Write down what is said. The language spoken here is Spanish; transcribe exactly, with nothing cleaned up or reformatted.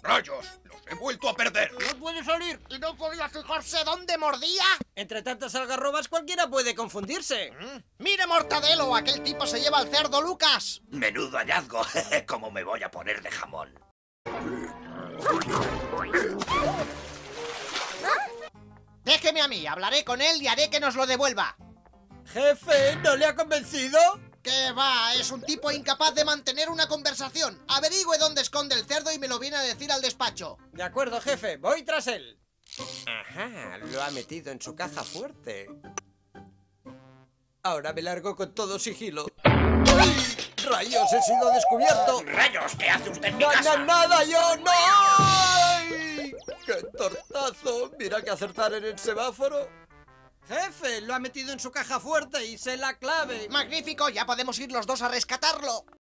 ¡Rayos! ¡Los he vuelto a perder! ¡No puede salir! ¿Y no podía fijarse dónde mordía? Entre tantas algarrobas cualquiera puede confundirse. ¿Mm? ¡Mire, Mortadelo! Aquel tipo se lleva al cerdo Lucas. Menudo hallazgo. ¿Cómo me voy a poner de jamón? Déjeme a mí, hablaré con él y haré que nos lo devuelva. Jefe, ¿no le ha convencido? ¿Qué va? Es un tipo incapaz de mantener una conversación. Averigüe dónde esconde el cerdo y me lo viene a decir al despacho. De acuerdo, jefe, voy tras él. Ajá, lo ha metido en su caja fuerte. Ahora me largo con todo sigilo. ¡Ay! ¡Rayos! ¡He sido descubierto! ¡Rayos! ¿Qué hace usted en mi ¡No, casa? no, nada! ¡Yo no! ¡Ay! ¡Qué tortazo! Mira que acertar en el semáforo. Jefe, lo ha metido en su caja fuerte y sé la clave. ¡Magnífico! Ya podemos ir los dos a rescatarlo.